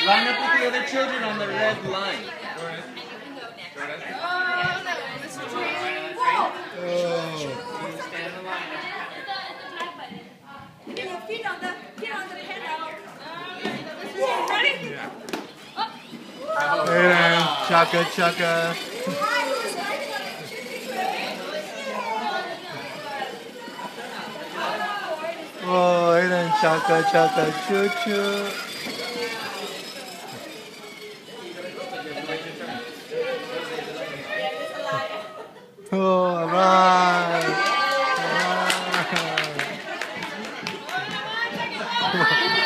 Line up with the other children on the red line. Feet on the pedal. Ready? Hayden, chaka chaka. Oh, Hayden, chaka chaka choo choo. Oh, alright.